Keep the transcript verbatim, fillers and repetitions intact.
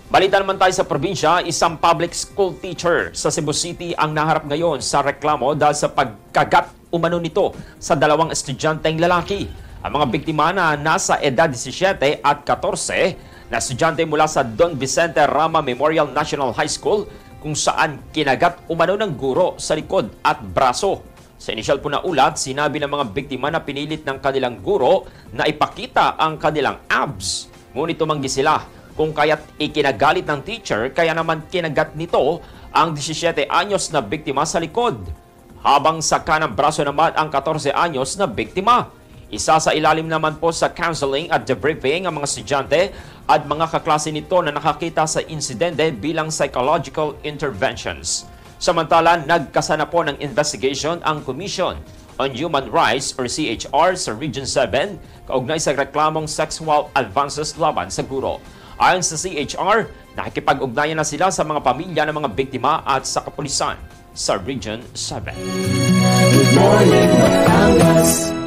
Balita naman tayo sa probinsya, isang public school teacher sa Cebu City ang naharap ngayon sa reklamo dahil sa pagkagat umano nito sa dalawang estudyanteng lalaki. Ang mga biktima na nasa edad disisyete at katorse na estudyante mula sa Don Vicente Rama Memorial National High School kung saan kinagat umano ng guro sa likod at braso. Sa inisyal po na ulat, sinabi ng mga biktima na pinilit ng kanilang guro na ipakita ang kanilang abs. Ngunit tumanggi sila kung kaya't ikinagalit ng teacher, kaya naman kinagat nito ang disisyete anyos na biktima sa likod. Habang sa kanang braso naman ang katorse anyos na biktima. Isa sa ilalim naman po sa counseling at debriefing ang mga estudyante at mga kaklase nito na nakakita sa insidente bilang psychological interventions. Samantala, nagkasana po ng investigation ang Commission on Human Rights or C H R sa Region seven kaugnay sa reklamong sexual advances laban sa guro. Ayon sa C H R, nakikipag-ugnayan na sila sa mga pamilya ng mga biktima at sa kapulisan sa Region seven. Good morning, Batangas.